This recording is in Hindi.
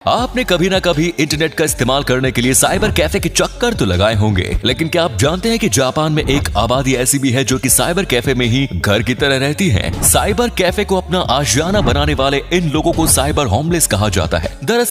आपने कभी ना कभी इंटरनेट का इस्तेमाल करने के लिए साइबर कैफे के चक्कर तो लगाए होंगे, लेकिन क्या आप जानते हैं कि जापान में एक आबादी ऐसी भी है जो कि साइबर कैफे में ही घर की तरह रहती है। साइबर कैफे को अपना आशियाना बनाने वाले इन लोगों को साइबर होमलेस कहा जाता है। दरअसल